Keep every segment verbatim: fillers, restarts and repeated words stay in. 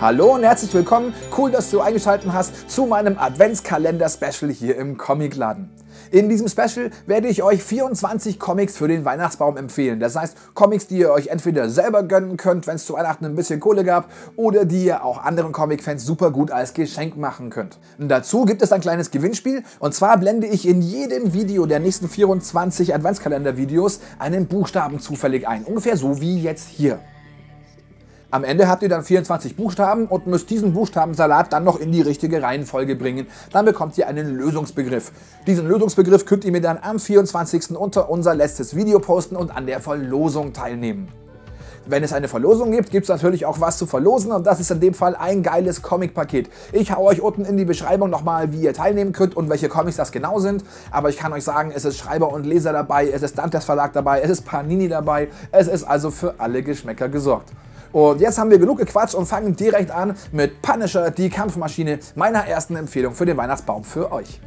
Hallo und herzlich willkommen, cool, dass du eingeschaltet hast zu meinem Adventskalender-Special hier im Comicladen. In diesem Special werde ich euch vierundzwanzig Comics für den Weihnachtsbaum empfehlen. Das heißt, Comics, die ihr euch entweder selber gönnen könnt, wenn es zu Weihnachten ein bisschen Kohle gab, oder die ihr auch anderen Comic-Fans super gut als Geschenk machen könnt. Und dazu gibt es ein kleines Gewinnspiel, und zwar blende ich in jedem Video der nächsten vierundzwanzig Adventskalender-Videos einen Buchstaben zufällig ein. Ungefähr so wie jetzt hier. Am Ende habt ihr dann vierundzwanzig Buchstaben und müsst diesen Buchstabensalat dann noch in die richtige Reihenfolge bringen. Dann bekommt ihr einen Lösungsbegriff. Diesen Lösungsbegriff könnt ihr mir dann am vierundzwanzigsten unter unser letztes Video posten und an der Verlosung teilnehmen. Wenn es eine Verlosung gibt, gibt es natürlich auch was zu verlosen, und das ist in dem Fall ein geiles Comic-Paket. Ich hau euch unten in die Beschreibung nochmal, wie ihr teilnehmen könnt und welche Comics das genau sind. Aber ich kann euch sagen, es ist Schreiber und Leser dabei, es ist Dantes Verlag dabei, es ist Panini dabei, es ist also für alle Geschmäcker gesorgt. Und jetzt haben wir genug gequatscht und fangen direkt an mit Punisher, die Kampfmaschine, meiner ersten Empfehlung für den Weihnachtsbaum für euch.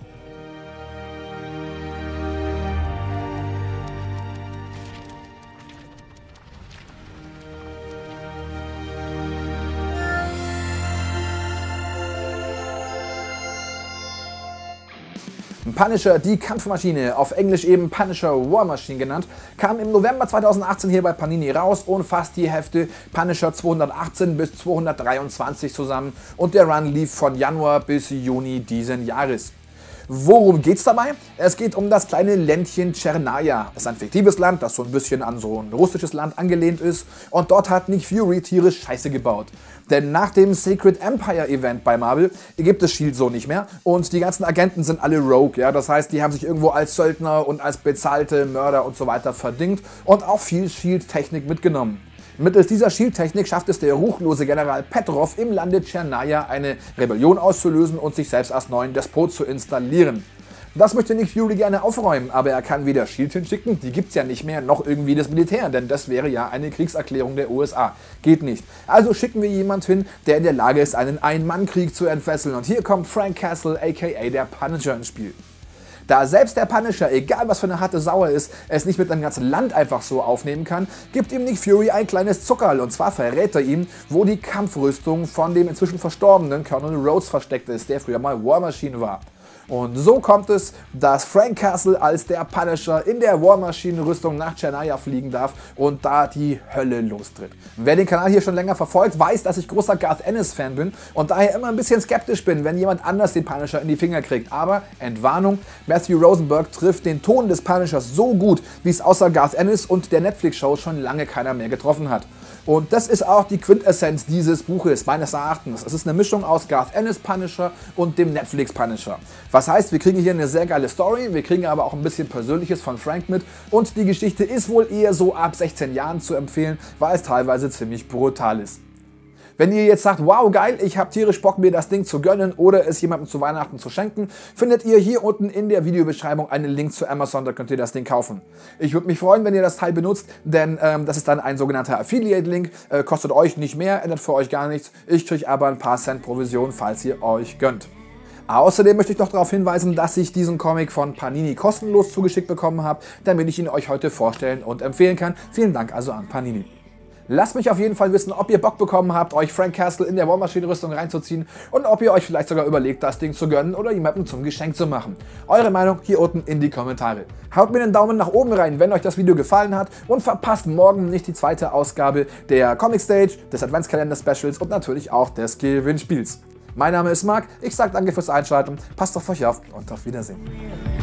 Punisher, die Kampfmaschine, auf Englisch eben Punisher War Machine genannt, kam im November zweitausendachtzehn hier bei Panini raus und fasst die Hefte Punisher zweihundertachtzehn bis zweihundertdreiundzwanzig zusammen, und der Run lief von Januar bis Juni diesen Jahres. Worum geht's dabei? Es geht um das kleine Ländchen Tschernaja. Es ist ein fiktives Land, das so ein bisschen an so ein russisches Land angelehnt ist, und dort hat Nick Fury tierisch Scheiße gebaut. Denn nach dem Secret Empire Event bei Marvel gibt es Shield so nicht mehr, und die ganzen Agenten sind alle Rogue, ja? Das heißt, die haben sich irgendwo als Söldner und als bezahlte Mörder und so weiter verdingt und auch viel Shield-Technik mitgenommen. Mittels dieser Shield-Technik schafft es der ruchlose General Petrov im Lande Tschernaja eine Rebellion auszulösen und sich selbst als neuen Despot zu installieren. Das möchte Nick Fury gerne aufräumen, aber er kann weder Shield hinschicken, die gibt's ja nicht mehr, noch irgendwie das Militär, denn das wäre ja eine Kriegserklärung der U S A. Geht nicht. Also schicken wir jemanden hin, der in der Lage ist, einen Ein-Mann-Krieg zu entfesseln, und hier kommt Frank Castle aka der Punisher ins Spiel. Da selbst der Punisher, egal was für eine harte Sau er ist, es nicht mit einem ganzen Land einfach so aufnehmen kann, gibt ihm Nick Fury ein kleines Zuckerl, und zwar verrät er ihm, wo die Kampfrüstung von dem inzwischen verstorbenen Colonel Rhodes versteckt ist, der früher mal War Machine war. Und so kommt es, dass Frank Castle als der Punisher in der War Machine Rüstung nach Tschernaja fliegen darf und da die Hölle lostritt. Wer den Kanal hier schon länger verfolgt, weiß, dass ich großer Garth Ennis Fan bin und daher immer ein bisschen skeptisch bin, wenn jemand anders den Punisher in die Finger kriegt. Aber Entwarnung, Matthew Rosenberg trifft den Ton des Punishers so gut, wie es außer Garth Ennis und der Netflix-Show schon lange keiner mehr getroffen hat. Und das ist auch die Quintessenz dieses Buches, meines Erachtens. Es ist eine Mischung aus Garth Ennis Punisher und dem Netflix Punisher. Was heißt, wir kriegen hier eine sehr geile Story, wir kriegen aber auch ein bisschen Persönliches von Frank mit, und die Geschichte ist wohl eher so ab sechzehn Jahren zu empfehlen, weil es teilweise ziemlich brutal ist. Wenn ihr jetzt sagt, wow geil, ich habe tierisch Bock, mir das Ding zu gönnen oder es jemandem zu Weihnachten zu schenken, findet ihr hier unten in der Videobeschreibung einen Link zu Amazon, da könnt ihr das Ding kaufen. Ich würde mich freuen, wenn ihr das Teil benutzt, denn ähm, das ist dann ein sogenannter Affiliate-Link, äh, kostet euch nicht mehr, ändert für euch gar nichts, ich kriege aber ein paar Cent Provision, falls ihr euch gönnt. Außerdem möchte ich noch darauf hinweisen, dass ich diesen Comic von Panini kostenlos zugeschickt bekommen habe, damit ich ihn euch heute vorstellen und empfehlen kann. Vielen Dank also an Panini. Lasst mich auf jeden Fall wissen, ob ihr Bock bekommen habt, euch Frank Castle in der War Machine Rüstung reinzuziehen, und ob ihr euch vielleicht sogar überlegt, das Ding zu gönnen oder jemandem zum Geschenk zu machen. Eure Meinung hier unten in die Kommentare. Haut mir den Daumen nach oben rein, wenn euch das Video gefallen hat, und verpasst morgen nicht die zweite Ausgabe der Comic Stage, des Adventskalender Specials und natürlich auch des Gewinnspiels. Mein Name ist Marc, ich sage danke fürs Einschalten, passt auf euch auf und auf Wiedersehen.